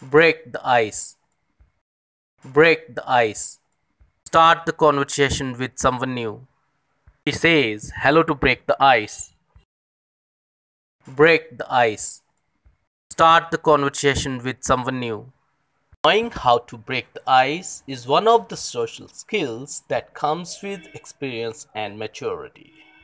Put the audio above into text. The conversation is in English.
Break the ice. Break the ice. Start the conversation with someone new. He says hello to break the ice. Break the ice. Start the conversation with someone new. Knowing how to break the ice is one of the social skills that comes with experience and maturity.